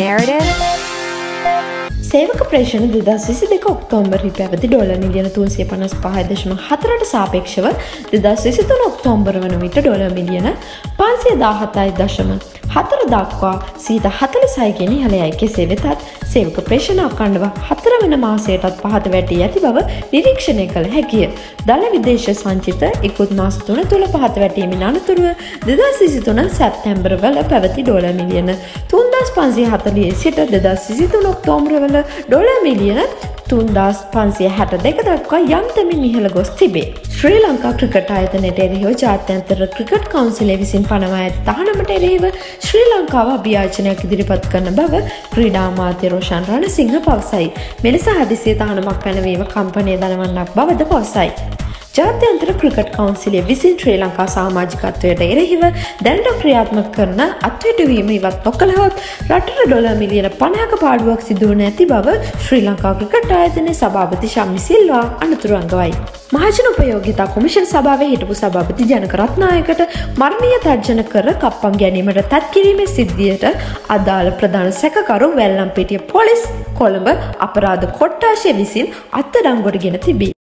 narrative. සේවක ප්‍රේෂණ 2022 October පැවති ඩොලර් මිලියන 355.4ට සාපේක්ෂව 2023 ඔක්තෝබර් වන විට ඩොලර් මිලියන 517.4 දක්වා 46% ගෙන ඉහළයි. කෙසේ වෙතත් සේවක ප්‍රේෂණ අඛණ්ඩව 4 වෙනි මාසයටත් පහත වැටී ඇති බව නිරීක්ෂණය කළ හැකිය. දළ විදේශ සංචිත ඉක්ුත් මාස 3 තුල පහත වැටීමෙන් අනතුරුව 2023 සැප්තැම්බර් වල පැවති ඩොලර් මිලියන 3540 සිට 2023 ඔක්තෝබර් වල ඩොලර් මිලියන 3562 දක්වා යම්තමින් ඉහළ ගොස් තිබේ. ශ්‍රී ලංකා ක්‍රිකට් ආයතනයට එරෙහිව ජාත්‍යන්තර ක්‍රිකට් කවුන්සිලය විසින් පනවා ඇති තහනමට එරෙහිව ශ්‍රී ලංකාව අභියාචනයක් ඉදිරිපත් කරන බව ක්‍රීඩා අමාත්‍ය රෝෂන් රණසිංහ පවසයි. මෙලෙස හදිසියේ තහනමක් පැනවීම කම්පනය දනවන්නක් බවද පවසයි. ජාත්‍යන්තර ක්‍රිකට් කවුන්සිලය විසින් ශ්‍රී ලංකා සමාජිකත්වයට එරෙහිව දැනට ක්‍රියාත්මක කරන අත්හිටුවීම ඉවත් නොකළහොත් රටට ඩොලර් මිලියන 50ක පාඩුවක් සිදු වන ඇති බව ශ්‍රී ලංකා ක්‍රිකට් ආයතනයේ සභාපති ශම්මි සිල්වා අනුතුරු අඟවයි. මහජන උපයෝගිතා කොමිෂන් සභාවේ හිටපු සභාපති ජනක රත්නායකට මරණීය තර්ජන කර කප්පම් ගැනීමට තත් කිරීමේ සිද්ධියට අදාළ ප්‍රධාන සැකකරු වැල්ලම්පිටිය පොලිස් කොළඹ අපරාධ කොට්ටාශය විසින් අත්අඩංගුවට ගෙන තිබේ.